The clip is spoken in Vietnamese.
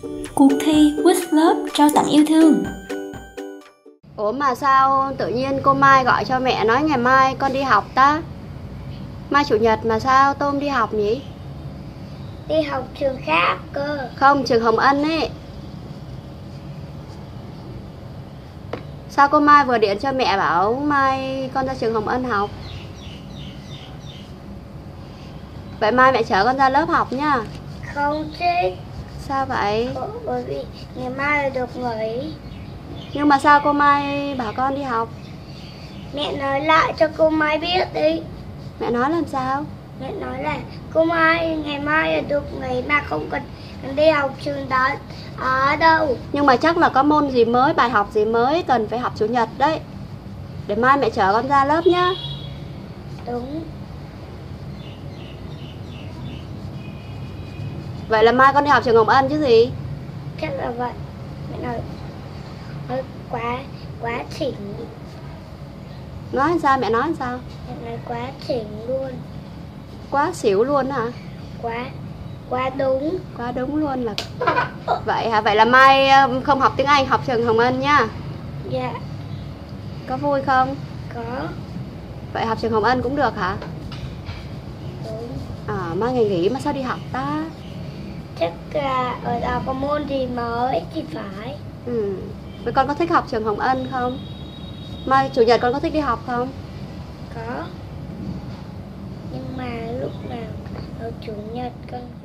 Cuộc thi With Love trao tặng yêu thương. Ủa mà sao tự nhiên cô Mai gọi cho mẹ nói ngày mai con đi học ta? Mai chủ nhật mà sao Tôm đi học nhỉ? Đi học trường khác cơ. Không, trường Hồng Ân ấy. Sao cô Mai vừa điện cho mẹ bảo mai con ra trường Hồng Ân học? Vậy mai mẹ chở con ra lớp học nhá. Không chứ. Sao vậy? Bởi vì ngày mai là được nghỉ. Nhưng mà sao cô Mai bảo con đi học? Mẹ nói lại cho cô Mai biết đi. Mẹ nói làm sao? Mẹ nói là cô Mai ngày mai là được nghỉ mà không cần đi học trường đó ở đâu. Nhưng mà chắc là có môn gì mới, bài học gì mới cần phải học chủ nhật đấy. Để mai mẹ chở con ra lớp nhá. Đúng. Vậy là mai con đi học trường Hồng Ân chứ gì? Chắc là vậy. Mẹ nói quá chỉnh. Nói sao, mẹ nói sao? Mẹ nói quá chỉnh luôn. Quá xỉu luôn hả? Quá đúng. Quá đúng luôn là. Vậy hả? Vậy là mai không học tiếng Anh, học trường Hồng Ân nhá. Dạ. Có vui không? Có. Vậy học trường Hồng Ân cũng được hả? Đúng. Mai ngày nghỉ mà sao đi học ta? Chắc là ở đó có môn gì mới thì phải. Vậy con có thích học trường Hồng Ân không? Mai chủ nhật con có thích đi học không? Có. Nhưng mà lúc nào ở chủ nhật con